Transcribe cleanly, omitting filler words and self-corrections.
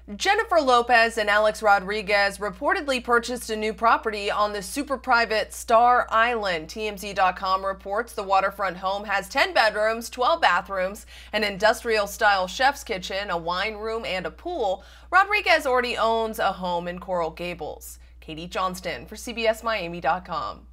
Jennifer Lopez and Alex Rodriguez reportedly purchased a new property on the super private Star Island. TMZ.com reports the waterfront home has 10 bedrooms, 12 bathrooms, an industrial-style chef's kitchen, a wine room, and a pool. Rodriguez already owns a home in Coral Gables. Katie Johnston for CBSMiami.com.